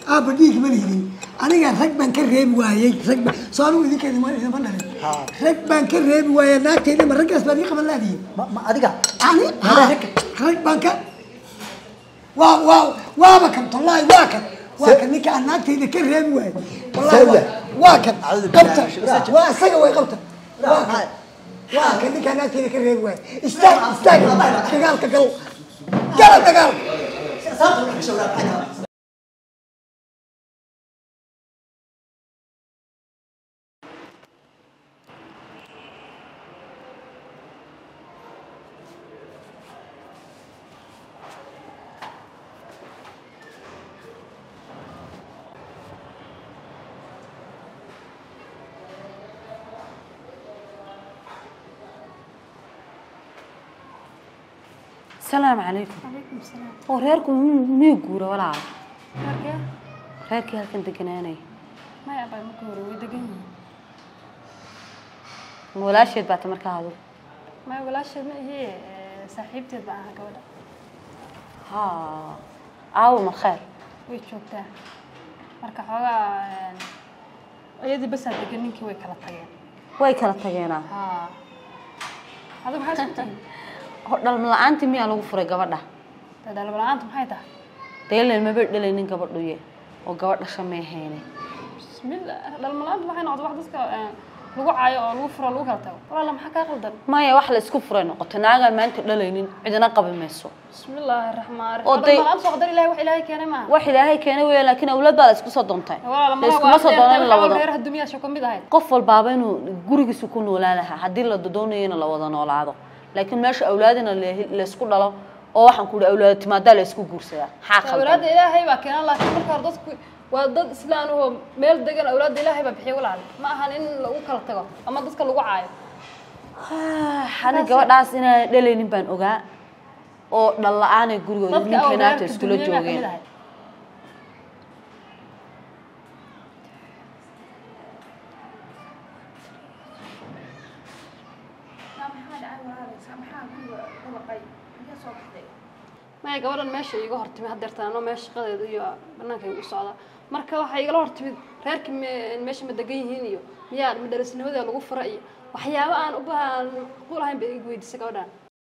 بديك مليين أنا قاعد ركبان كريم وايد ركبان صاروا ذيك اللي ما نرد ركبان كريم وايد ناك تيجي مرة قص بديك قبل لا دي ما أديك يعني ركبان كر وابكم والله واكن نيك ناك تيجي كريم وايد والله واكن قبته واسقى قبته واكن نيك ناك تيجي كريم وايد استاج قال السلام عليكم. عليكم السلام. وريركم ميغورا ولا عاد. ريركي halkan deganaanay. ما يا باي مكورو ودقين. walaasheed baad markaa hado. ما walaasheed ma هي saaxiibteed baa ah gabadha. aaw ma khair. way joogtaa. marka xogaa ayadii bas degan ninkii way kala tageen. way kala tageena. hada maxaa isku dhalmo la'aantii miyaa lagu furay gabadha dhalmo la'aantu maxay tahay deeleen ma beddelay nin gabadhu yee oo gabadha shameeheene bismillah dhalmo la'aantu waxay noqotay wax dadka lagu caayo oo lagu furo lagu kala tago walaal maxaa ka qaldan maya wax la isku furay noqoto naaga maanta dhalaynin cidina qabi mayso bismillahir rahmaanir rahiim dhalmo la'aantu soo qadar ilaahay wax ilaahay keenay weey laakiin awlaad baa la isku soo doontay ma soo doonan la wada reer dumiya shaqo mid ahayd qof walbaaba inuu gurigiisa ku noolaalaha hadii la doonayo la wada noolaado لكن ماشي أولادنا اللي يسكون الله أو واحد نقول أولاد تمادى اللي يسكون جورسيا حاقل أولاد إلهي بكن الله كل كاردوس وضد إسلام هو ميل دجال أولاد إلهي بحيول على ما هنين لو كلا تجا أما ضد كلا وعاي حنا جواد ناس إنا دليل نبان أوجا أو دللا أنا جورو يمكن نات يسكون جوجين ما يقولون ماشي يقهر تمي هدرت أنا ماشي قاعد يو بناك يصعد مركب واحد يقولون تمي غيرك ماشي مدقين هنيو يا المدرس اللي هذا لغو فرعي وحياة أنا أبغى نقول هاي بيجوا يدسكودان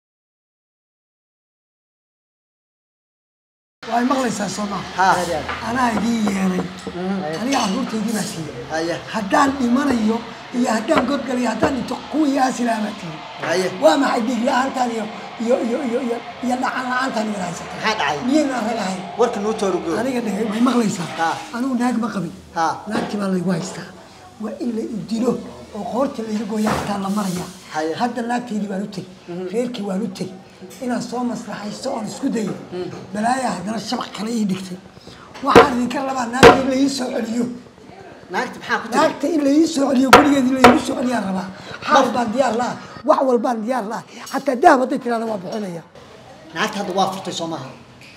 واي مغلسة صنع أنا أجي يعني أنا أقول تيجي مسير هدان إيمانيو يا هدان قد قال يا هدان تقوي يا سلامتي وما حد يقول أنت يا نعم أنت نراسك هذا عين مين هاي ورك نوتر وجو أنا قد ما مغلسة أنا وناق ما قبي لكن ما اللي وايستا وإلا يدينه وقرت اللي يقول يا تعالى مريا هذا لا تيجي بالوتي غيرك والوتي إنا صوم مصلحة يسوون سكودي بلايا هذا الشبح كليه دكتي واحد يكلم عن ناقة اللي يسوع اليوم ناقة اللي يسوع اليوم كل يوم اللي يسوع اليوم ربع حال بانديار لا وحول بانديار لا حتى ده ما تكره أنا ما بحنيه ناقة هذا وافرت صومها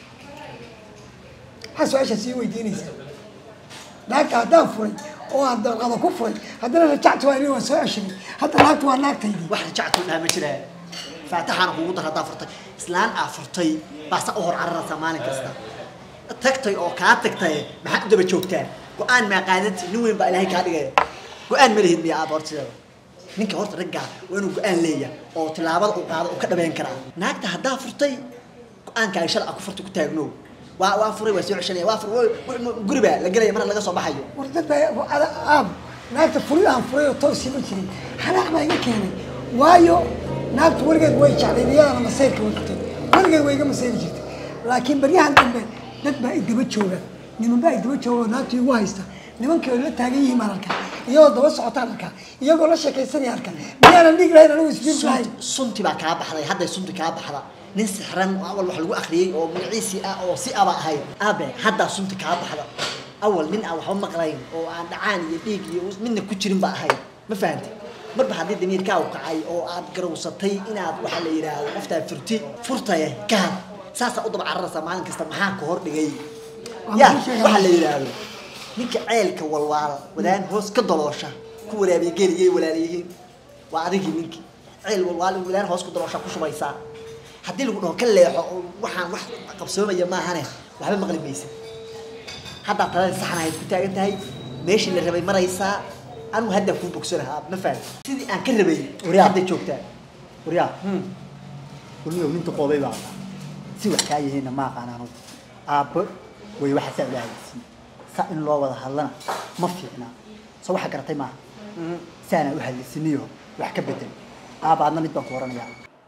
حسوا إيش أسوي ديني ناقة هذا فري أو هذا غضب كفري هذا أنا رجعت وين وسوي عشرين هذا ناقة وناقة تيجي واحد رجعت ولا مشرع فاتحنا قوضة هذا فرتي إسلام أفرتي بس أهر على الرأس مالك كستا تكتي أو كاتكتي ما حد بتشوفتها وأنا ما قادت نوين بقى لهي كاتجي وأنا ملهي بيا أبورتي نيك هرت رجع وأنا وأنا ليا أو تلعب أو قاعد أو كذا بين كلام ناقة هذا فرتي وأنا كان يشل أكو فرتي كتاجنو وافري وسيع عشان وافر قريبة لقري مرة لقى صباحيو وردت على ناقة فري عن فري وطوسي بتشري حنا ما يمكن وايو ناقة ورقة ويش على ديانا أنا مسيرك وقتي ورقة ويجا مسير جت لكن بريها عندنا نتبع إدبت شورى نمن بقى إدبت شورى ناقة وايستا نمن كل تاجيه مركا يود بس عطارك يقول لك شيء سني هركا بيانا نيجي هنا نويس بيجي صنتي بقى كعب حدا هذا صنتي كعب حدا ننسى حرام أول واحد لقوا آخرين أو من عيسى أو سئة بقى هاي أبى هذا صنتي كعب حدا أول من أو هم قرين أو عند عاني يبيجي ومن كتير بقى هاي ما فهمت مربح هذه الدنيا كاوكعي أو عاد قروستي إن عاد وحلا يراه وفتى فرتة كان ساسا أضرب على الرأس معلن كستم حاك وهرب جاي يا وحلا يراه نيك عيلك والوالد ودان هوس كدلوشة كورا بيجي ولا ليه وعريجي نيك عيل والوالد ودان هوس كدلوشة كوش بيسا حدي له كله وحن قبسوه يا ما هني وحبي مغلب بيسا hadda talada saxanayd ku taagan tahay meeshii la rabay maraysaa anu hadda ku bogsanaha ma fahad sidii aan ka rabay hadda joogtaa wariyaa kulliyo minta qoobay baa si wax ka yahay ma aqaanaano aabbo way waxa saacadaysay sa in loo wada hadlana ma fiicna soo waxa garatay ma saana u halisniyo wax ka bedel aabaadna mid baan ku waranayaa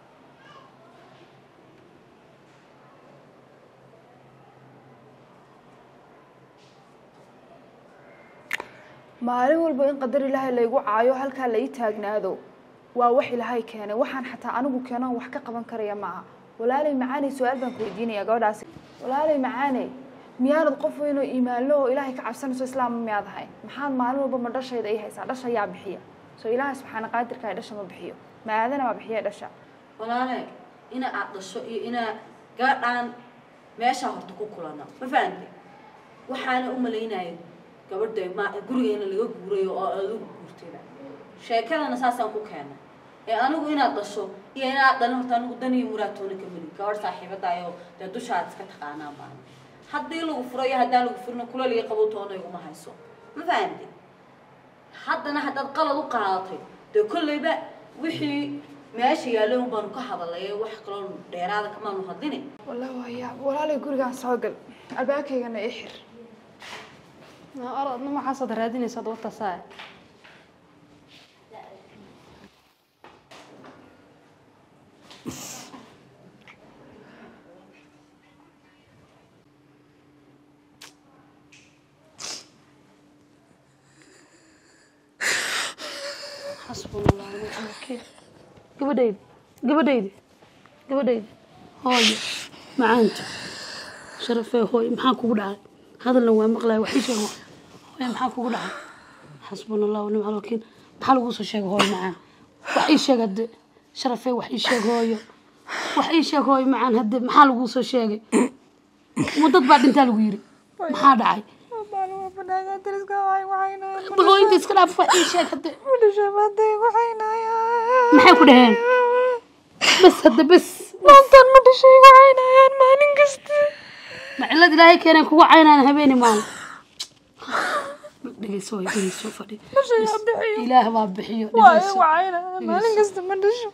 maalin walba in qadar ilaahay la igu caayo halka la ii taagnaado waa wax ilaahay keenay waxaan xataa anigu keeno wax ka qaban karaya ma aha walaalay macaani su'aal baan ku weydiinayaa gabadhaas walaalay macaani miyaanad qof weyn oo iimaan leh oo ilaahay ka cabsanayso islaam miyaad ahay maxaad maalin walba ma dhashayda ii haysaa dhasha yaa bixiya soo ilaahay subxaana qaadirka ay dhasha ma bixiyo maadana ma bixiya dhasha walaalay ina aad dhasho iyo ina gaadhaan meesha horta ku kulana ma fahanti waxaana u maleynayay gabadha ma gurigeena laga guurayo oo aad ugu guurtayba sheekadana saasaan ku keenay ee anigu inaad dhasho iyo inaad dhalin horta anigu dan iyo muraatoona ka mali gabadh saaxiibadaayo dee dushaad iska taqaanaan baan haddii lagu furayo haddaan lagu furina kula liga qabowtoona iguma hayso ma fahanti haddana haddaad qalad u qaadatay dee kollayba wixii meesha yaalay un baanu ka hadalay wax kaloo dheeraada kamaanu hadlini wallahi waa walaalay gurigaan soo gal albaabkaygana ii xir أرى ما حصل راديني صد وقت ساعة حسبنا الله ونعم الوكيل قبديدي هاي معانت شرفي هاي محاكو بدعي هذا اللي هو مقلع وحيش هو محاكو بدعي حسبنا الله ونعم الوكيل محل وصل شيء هاي معاه وحيش قد شرفي وحيش هاي وحيش هاي معاه هاد محل وصل شيء مدة بعد انت الويري محا دعي بلو انت اسكلا فحيش هاد maxay ku dhaheen bas hadda bas maantan ma dhashay caynayaan maalin kasta macallad ilaahay keenay kugu caynaan habeeni maal dhigayso fadhi ilaah baa bixiyo dhigayso maalin kasta ma dhasho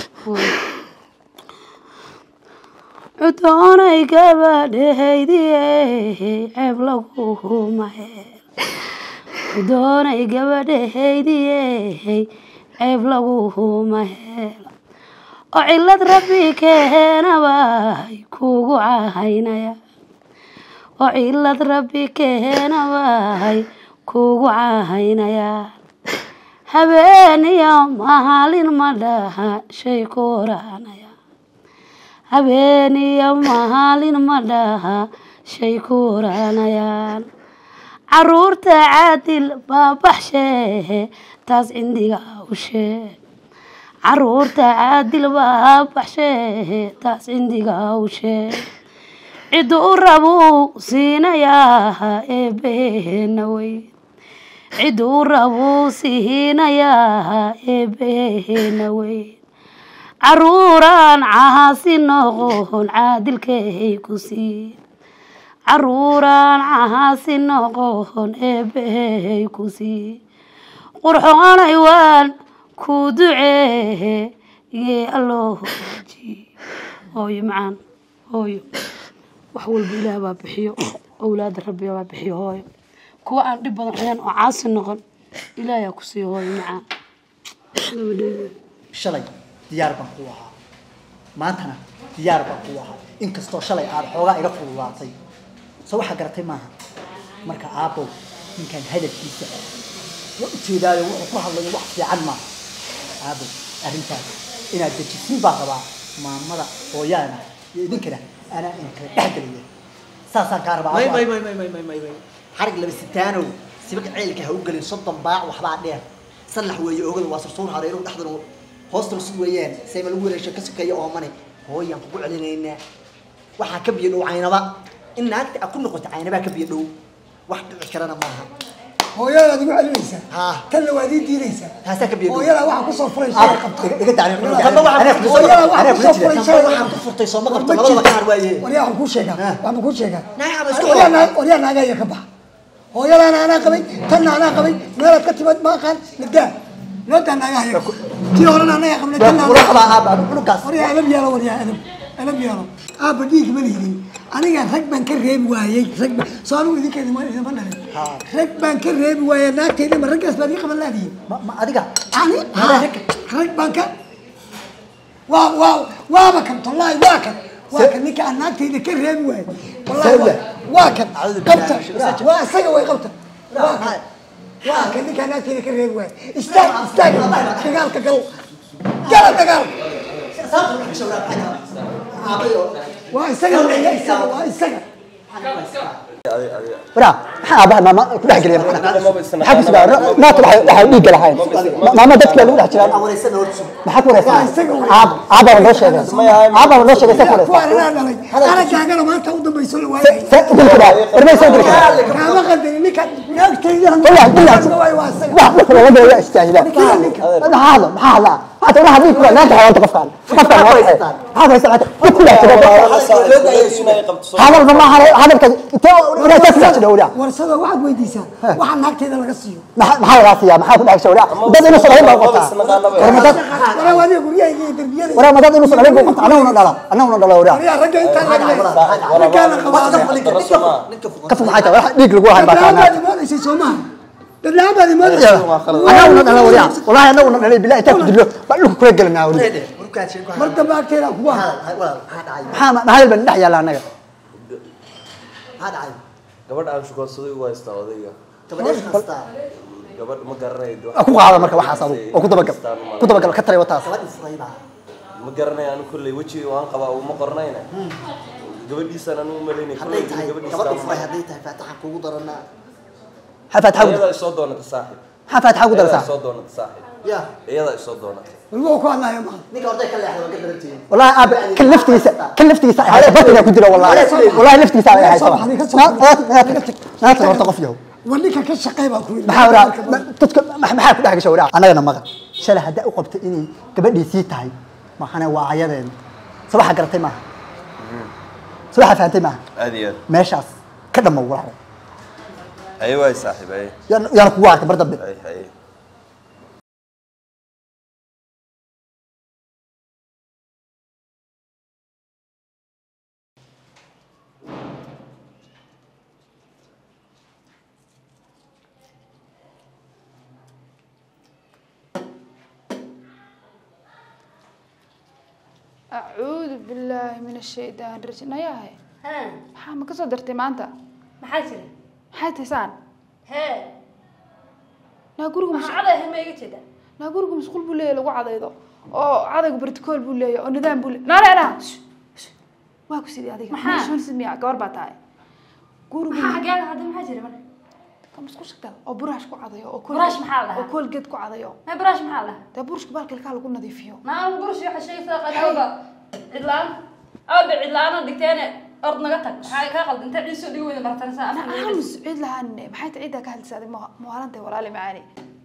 udoonay gabadhaydii ceeb lagu humay udoonay gabadhaydii ceeb lagu humay oo cilad rabbi keenabay kugu cahaynaya oo cilad rabbi keenabay kugu cahaynaya habeeniyo maalin ma dhaha shay kuranaya habeeniyo maalin ma dhaha shay kuranayaan caruurta caadil baabaxshee taas cindiga u sheeg caruurta caadil baabaxshee taas cindiga u sheeg cidu u rabu siinayaa eebbeena weyn cidu u rabu siinayaa eebbeena weyn caruuraan caasi noqon caadilkay ku sii caruuraan caasi noqon eebbeey ku sii qurxoonay waan ku duceeye yee alloo ji hooyo macaan hooyo wax walba ilaah baa bixiyo awlaada rabbi baa bixiyo hooyo kuwa aan dhib badan ahayn oo caasi noqon ilaahay ku sii hooyo macaan shalay diyaar baan ku ahaa maantana diyaar baan ku ahaa inkastoo shalay aad xoogaa iga fududaatay soo waxa garatay maaha marka aabbow ninkan hadalkiisa وتجدال وحوها الله وحفي عنا عابد أرنتان إن الدجسين بعضها ما مضى ويانا يذكره أنا إنك أهدريه ساسا كاربا ما حرق لبس التانو سيبك عيلك هوجل صدم باع وحبا عليه صلح ويوجل وصرصون هريرو تحضروا هوستر سويان سيما الأول شكسك يا أماني هو ينقول علينا إن واحد كبير وعينا بقى إن أنت أكون نقطة عينا بقى كبير واحد عشرنا معها هو يلا دي معلميسا كان لو هذه ديريسا هساك بيدو هو يلا واحد كسر فريش قلت عليه انا واحد فريش ما قبط والله ما كان روايه وريا كل شيء وانا كل شيء نعم وريا ناقه يا كبا هو يلا أنا قبي تنا أنا قبي ما كتبت ما كان ندا ندا أنا يا تي هورنا أنا يا قبل تنا ولا خلا أبا بلوكاس وريا ألم يلا وريا ألم يلا أبا ديك مليني أنا يا ركبان كريم وايد ركبان صاروا ذيك ما ركبان كريم وايد ناك تيجي من ركز بدي قبل لا دي ما أديك يعني ركبان كر واكم والله واكم نيك أنا تيجي كريم وايد والله واكم قبته واسقى ويقبته واكم نيك أنا تيجي كريم وايد استاج قال واسقى برا حابة ما كل حاجة ليه حابة سبعة ما تروح يجي لحين ما دتك لو رحت لان ما حكوا رأسنا عبا من رشة عبا من رشة سكر أنا جاكنا ما تود بيسول واي سكر كذا رمي سكر كذا كم قدني نك تيجي طلع ولا يستاهل هذا هذا هذيك لا تحاول تقفل هذا يسمع هذا ما هذا كذا ولا تسمع شنو ورسده واحد ويديسان واحد ناقتيدا laga siiyo maxaa laga siiyaa maxaa ku dhaxshay dad inuu soo baa qota wara wadi guriyay darbiyada wara madad inuu soo baa qota anaguna dhala wara wara ragga inta laga kana qabaada kafu maxay tahay wax dhiig lagu hayn baa kana moodaysa Soomaa dadlaabadi moodaysa anaguna dhala wara wallahi anaguna dhalay bilaa inta ku dilo baa dhulka kula galnaa wari marka baagteeda kuwa maxaa hal ban dhax yaala anaga hada ay gabadh aan shukaansaday ugu haystaa odayga gabadh ma garanaydo ku qaada marka waxaas adu oo ku dabagal ka taray wataas ma garanay aan kullay waji waan qabaa oo ma qornayna gabadhiisana anu maleynay kullay gabadhiisana haday tahay faataxa kugu darana xafaat xawd iyada soo doonata saaxib xafaat xawd darasa soo doonata saaxib ya iyada soo doonata walbo ku hadlayo ma ninka hortay ka leexdo ka darantiin wallahi aab kaliftiisa ay batina ku jiro wallahi liftiisa ay hayso naad horta qof yahow وليك كشقي باكو محاورة تدك محاك ده كشورة أنا أنا مغر شل هدا أقبت إني قبل سيتاي ما أنا وعيان صباح قرتي معه صباح فهمتي معه أديان ماشي كده موضوع أيوة يا صاحب أي يا ركوات برضه أي أعوذ بالله من الشيطان الرجيم يا هاي ها ما كسر درتي ما أنت محاجر حياتي سان ها ناقولكم مش عضه هم يجي كده ناقولكم مش قول بولي لو عضيضه أو عضيق بروتوكول بولي أو نظام بولي لا واكو سيدي هذيك شو نسميها كور باتاي قولوا حاجة هذا محاجر من كم مسكوش كده أو براش كو عضيو أو كل براش محلها أو كل قد كو عضيو ما براش محلها ده برش كبار كل كالو كنا ضيفيه نعم برش يا حشي ثقة هذا عدلان أو بعدلان دكتين أرض نقطك هاي كاقل أنت عيسو دي وين مرتين ساعة أنا أمس عيد لهن محيط عيدها كهل سادة مو هلانتي ولا لي معاني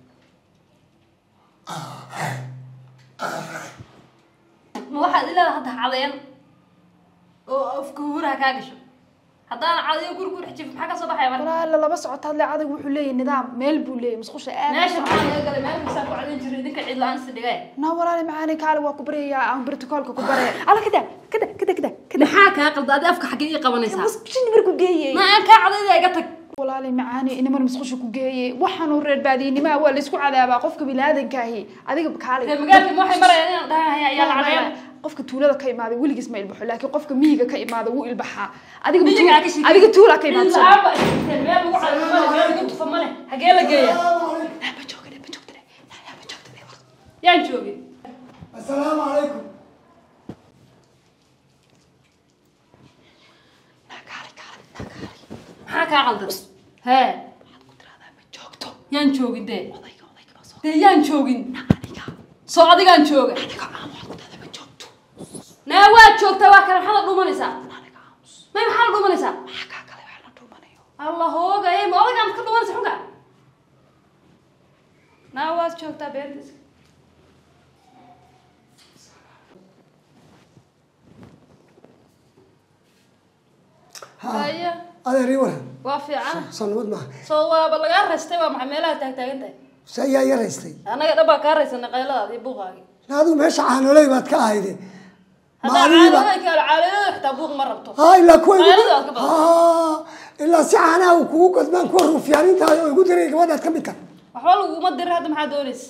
ما واحد إلا هذا عضيان وفكورها كاقشو هذا عادي يقول حجي في حاجة صباح يا مرة لا بس عط هذا عادي وحولي النظام ميل بولي مسخوش ناش معانا قال ما مسافر على جريدك عيد لان سدقاي نوراني معاني كالو وكبرية عن بروتوكولك كبرية على كده محاك عقل هذا أفك حقيقة ونسا بس شنو بركو جاي ما أنك عادي قتك والله لي معاني إنما مسخوش كجاي وحنا ورد بعدين إنما هو اللي سكو عذابه قفك بلادن كاهي هذيك بكالي لما قال لي موحي مرة يا العريان qofka tuulada ka imaado wiligiis ma ilbaxo laakiin qofka miyiga ka imaado wuu ilbaxaa adiga tuula ka imaado laaba meel lagu calamo meel lagu tufamane hagee la geeya ma joogtay yaan joogi assalaamu calaykum maxaa kaa qaldan hee waxaad ku tiraahdaa ma joogto yaan joogin dee odayga baa soo dee yaan joogin soo adigaan jooga naa waad joogtaa waa kale maxaad dhuumanaysaa may maxaad dhuumanaysaa maxaa kale wax la dhuumanayo allah hoogaye ma odaygaan ka dhuumanaysa xunka naa waad joogtaa beertiisa adeer ii waran وافي عن صنود ما سوا بلغا رستي ومعملها تاغتاغنتay سيا يرستي anaga dhaba ka raysana qaylada iyo buuqaagi naadu meesha caanolay baad ka ahayde maalinba ka caalada xita buuq ma rabto ila kuwa ila si caanaha uu kugu qadmaan ku ruufiyaaninta ay ugu diray gabadhaad ka mid tahay waxba lagu ma diray hadda maxaa doonays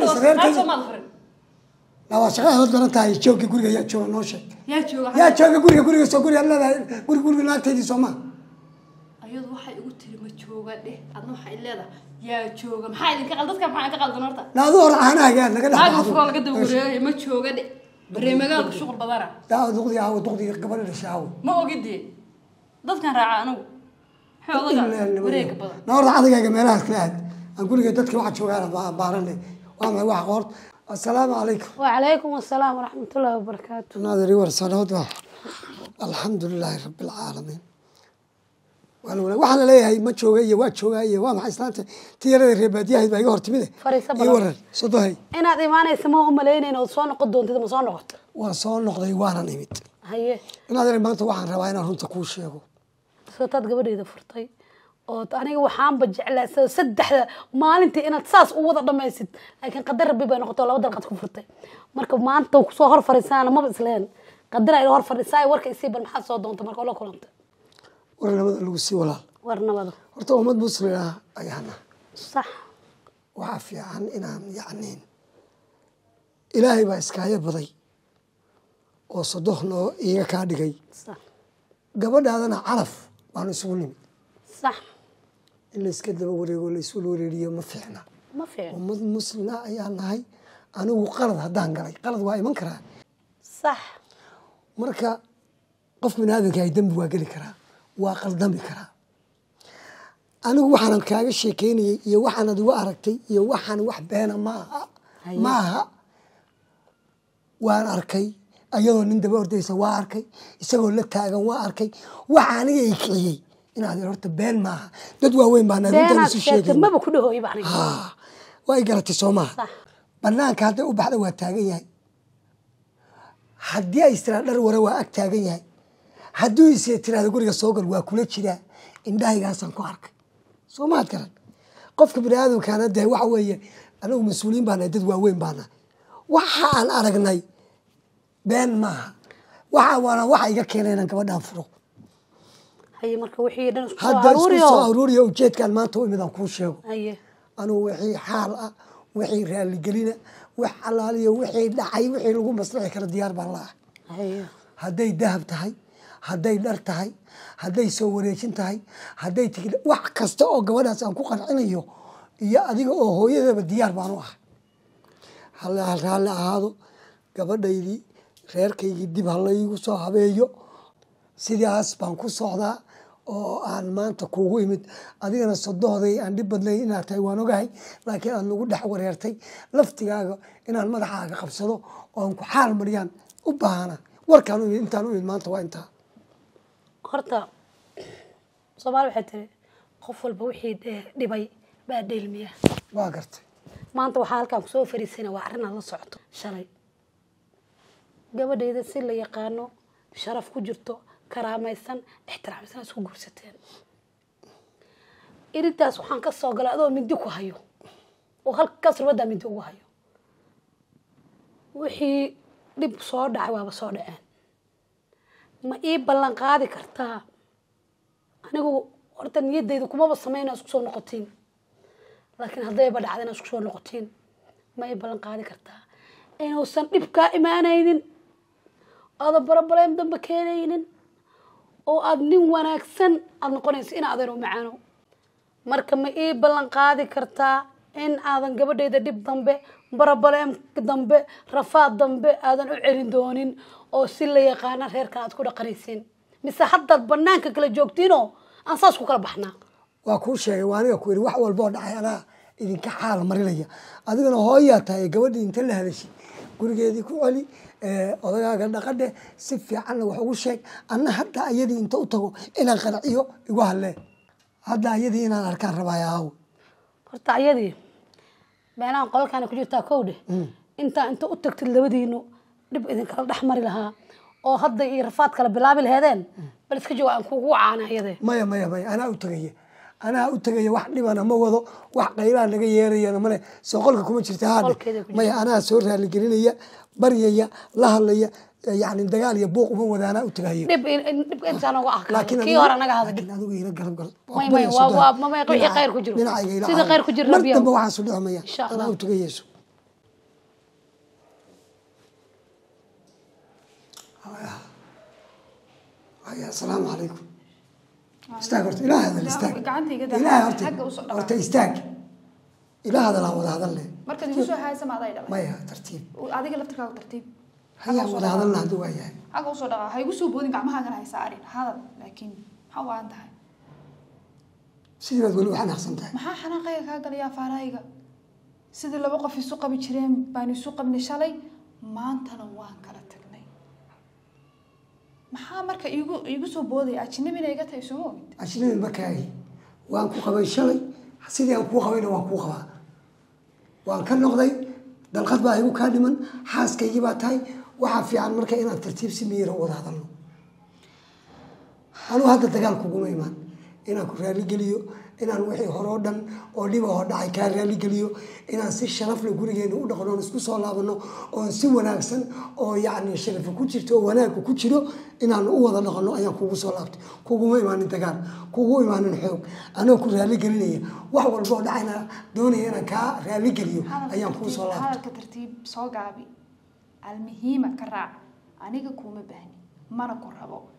lawa shaqada hod garan tahay jooga guriga yaa jooga noo sheeg yaa jooga guriga soo guriga leedahay guriga naagteedii Soomaa ayadu waxay ugu tiri ma jooga dheh adna waxay leedahay yaa jooga maxay idinka qaldadka maxay ka qaldan horta naadu hor caanaha laga dhaxlo laga dawreeyay ma jooga dheh bareemagal shuqul badana daa duqdi gabadha dhashaa ma ogidii dadkan raaca anigu xoolaga wareeg badan noor adiga meelaha kale aan guriga dadka waxa joogaan baaranay waa ma wax qoort السلام عليكم وعليكم السلام ورحمة الله وبركاته ناظري ورسالات الحمد لله رب العالمين وحنا ليه ما تشوقية واتشوقية وما حسنات تيرى الربادية هيدا يقهر تمده يورن صدقي أنا ديمانة يسموهم ملايين وصون قدون تدم صون نقط وصون نقط يوانا نيمت هيه ناظري ما أنت وحنا رواينا هم تكوش ياهو صوتات قبل إذا فرطي أنا وحام بجعل سدح maalintii inaad saas u wada dhamaysid laakiin qadar rabbi bay noqoto laba dalqad ku furtay marka maanta ku soo hor fariisana ma isleen qadar ay hor fariisay warka isii bal maxaa soo doonta marka la kulanta warnamada lagu sii walaal warnamada horta ummad muslima ayana sax waxa fiican inaan yacniin ilaahay baa iskaaga baday oo sadoxno iga ka dhigay sax gabadhaadana calaf baan isugu nimid sax إلا إسكت لو وريقول يسولوا ريديو ما فينا ما فينا ومد مسلم أيام هاي أنا وقرض هدان قري قرض واي منكره صح مركا قف من هذا كاي دم واقل كرا واقل دم كرا أنا وحنا كاغا شيكيني يا وحنا دو أركتي يا وحنا وحبينا maaha waan arkay ayadoo nin daba ordaysa waa arkay isagoo la taagan waa arkay waxa aniga ay kiciyay inaad horta been maaha dad waaweyn baan arintan isu sheegay maba ku dhahooy baan way garatay Soomaa banaanka hadda u baxda waa taagan yahay haddii ay isla dhar wara waa ag taagan yahay haddii isla tiraada guriga soo gal waa kula jira indhahaygaasaan ku arkay Soomaa garan qofka bini'aadamkaana day waxa weeye anagu mas'uuliin baan dad waaweyn baan waxa aan aragnay been maaha waxa iga keenayna gabadhan furo هي مركب وحيد أنا سو أروريو وجيت كان ما توي مدام كل شيء أنا وحي حالة وحي رال جلينا وحلالي وحي دعي وحي لقوم مصلحة كر الديار بالله هدي ذهب تهي هدي نار تهي هدي سووريشن تهي هدي تقول وحكست أو جوانا سأكون قنعينيو يا أديك أو هو يذهب الديار بانوح هلا هذا قبل دايدي غير كي يدي بهلا يوصل هبيو sidaas baan ku socdaa oo aan maanta kuugu imid adigana sadohday aan dib badnay inaad tahay waan ogahay laakiin aad nagu dhex wareertay laftigaaga inaan madaxaaga qabsado oo aan ku xaal mariyaan u baahana warkaan intaan u imid maanta waa intaa horta Soomaali waxay tiri qof walba wixii dhibay baa dheelmiya waa gartay maanta waxa halkaan ku soo fariisana waa arrin la socoto shalay gabadheeda si la yaqaano sharaf ku jirto karaamaysan ixtiraamsan isku guursateen irintaas waxaan ka soo galay adoo mindi ku hayo oo halkaas rubada mindi ugu hayo wixii dib soo dhacay waaba soo dhaceen ma ii ballan qaadi kartaa anigu horta niyadeyda kumaba sameynaa isku soo noqotiin laakiin haddayba dhacdana isku soo noqotiin ma ii ballan qaadi kartaa inuusan dhib kaa imaanaynin هذا بربلين دم بكينين أو أدنين وناكسن أدنقونيس إن أذنو معانو مركم إيه بلن قاضي كرتا إن أذن قبل يدا دب ضمبه بربلين ضمبه رفاض ضمبه أذن أعرين دونين أو سيلا يقانا غير كانت كودا قريسين مثل حتى البنانك كلا جوكتينو أنصاصكو كلا بحنا وأكو شيء وأنا أقول واحد والبعد أنا إذا كحال مريلية أذن هاياتها قبل أنت اللي هذا الشيء gurigeedii ku celi odagaaga dhaqade si fiican wax ugu sheeg anna hadda ayadii inta u tago inaan qaraciyo igu halle hadda ayadii inaan arkaan rabaayaa horta ayadii meelaan qolkaan ku jirtaa kowde inta u tagtid labadiino dib idin kala dhaxmari lahaa oo hadda iyo rafaad kala bilaabi lahaydeen bal iska jooga aan kugu caanayade maya anaa u tagaya wax dhibana ma wado wax qaylaha laga yeerayana male soo qolka kuma jirta haade maya anaa soo raali gelinaya baryaya la hadlaya يعني دجال يبوق وهو ذا أنا أتغير. نب إنسان وأخلاق. كي ورا نجاه هذا. لكن هذا غير قلب. ما يقول غير كجرو. سيد غير كجرو ربيع. مرتب واحد صدق مية. أنا أتغير. يا السلام عليكم. استاجرت إلى هذا الاستاج. إلى هذا استاج. إلى هذا هذا اللي. مركز يوسف هاي سمع ضايع. ما يا ترتيب. وهذيك اللي بتركها ترتيب. هيا ولا هذا اللي هدوه يعني. حاجة وصل هاي يوسف بودين قامها كان هاي سعرين هذا لكن حوا عندها. سيدي ما تقولوا إحنا أحسنتها. ما حناقيك هذا يا فرايقة. سيدي اللي وقف في السوق بيشرين بين السوق من الشالي ما أنت نوان كلا تقني. ما مركز يوسف بودي عشان من يجت يسمون. عشان من بكاي وأنكو قبل الشالي سيدي أنكو قبل وأنكو قبل وأنك النقطة دلقت بقى يقول كلمة حاس كيجيبات هاي وحافي عن مركا إن الترتيب سمير وهذا له أنا هذا تقال كوجو إيمان إن كرالي جليو إن الوحي هرودن أولي وهذا كرالي جليو إن سير شرف لجوريين ودخلنا نسكو صلاة بنا أو نسوي ناقصن أو يعني شرف كوتشرتو وناك كوتشرو إن هو هذا دخلنا أيام كوجو صلاة كوجو إيمان تقال كوجو إيمان الحب أنا كرالي جليو وحول بعد عنا دوني أنا كرالي جليو أيام كوجو صلاة هذا كترتيب صاقعبي المهمة كراع أنا كوم بهني ما نكون ربو